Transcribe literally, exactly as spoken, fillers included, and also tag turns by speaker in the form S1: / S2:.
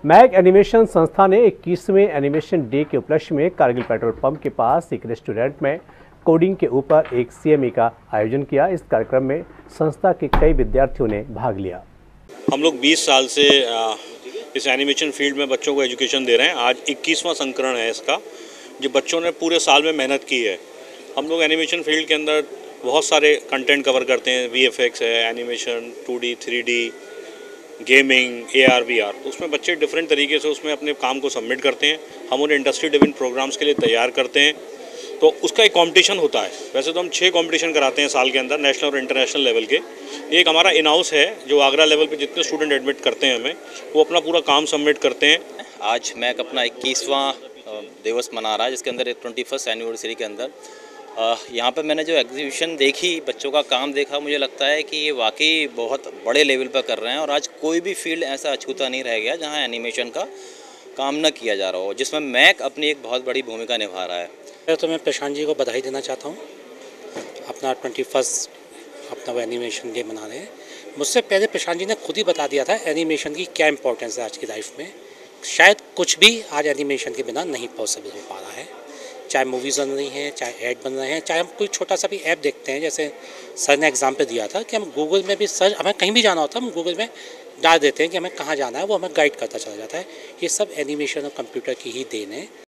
S1: Mac animation संस्था ने इक्कीसवें एनिमेशन डे के उपलक्ष्य में कारगिल पेट्रोल पंप के पास एक रेस्टोरेंट में कोडिंग के ऊपर एक सीएमई का आयोजन किया। इस कार्यक्रम में संस्था के कई विद्यार्थियों ने भाग लिया।
S2: हम लोग बीस साल से इस एनिमेशन फील्ड में बच्चों को एजुकेशन दे रहे हैं। आज इक्कीसवां संस्करण है इसका, जो बच्चों ने पूरे साल में मेहनत की है। हम लोग एनिमेशन फील्ड के अंदर बहुत सारे कंटेंट कवर करते हैं। वीएफएक्स है, animation, two D, three D, gaming, AR, VR. तो उसमें बच्चे डिफरेंट तरीके से उसमें अपने काम को सबमिट करते हैं। हम उन्हें इंडस्ट्री ड्रिवन प्रोग्राम्स के लिए तैयार करते हैं। तो उसका एक कंपटीशन होता है। वैसे तो हम छः कंपटीशन कराते हैं साल के अंदर, नेशनल और इंटरनेशनल लेवल के। एक हमारा इन हाउस है जो आगरा लेवल पे जितने स्टूडेंट एडमिट करते हैं हमें, वो अपना पूरा काम सबमिट करते हैं।
S3: आज मैक अपना इक्कीसवां दिवस मना रहा है, जिसके अंदर ट्वेंटी फर्स्ट एनिवर्सरी के अंदर यहाँ पर मैंने जो एग्जीबिशन देखी, बच्चों का काम देखा, मुझे लगता है कि ये वाकई बहुत बड़े लेवल पर कर रहे हैं। और आज कोई भी फील्ड ऐसा अछूता नहीं रह गया जहाँ एनिमेशन का काम न किया जा रहा हो, जिसमें मैक अपनी एक बहुत बड़ी भूमिका निभा रहा है।
S4: तो मैं प्रशांत जी को बधाई देना चाहता हूँ, अपना ट्वेंटी फर्स्ट अपना वो एनिमेशन डे मना रहे हैं। मुझसे पहले प्रशांत जी ने खुद ही बता दिया था एनिमेशन की क्या इंपॉर्टेंस है आज की लाइफ में। शायद कुछ भी आज एनिमेशन के बिना नहीं पॉसिबल हो पा रहा है। चाहे मूवीज़ बन रही हैं, चाहे ऐड बन रहे हैं, चाहे हम कोई छोटा सा भी ऐप देखते हैं। जैसे सर ने एग्जाम्पल दिया था कि हम गूगल में भी सर्च, हमें कहीं भी जाना होता है हम गूगल में डाल देते हैं कि हमें कहाँ जाना है, वो हमें गाइड करता चला जाता है। ये सब एनिमेशन और कंप्यूटर की ही देन है।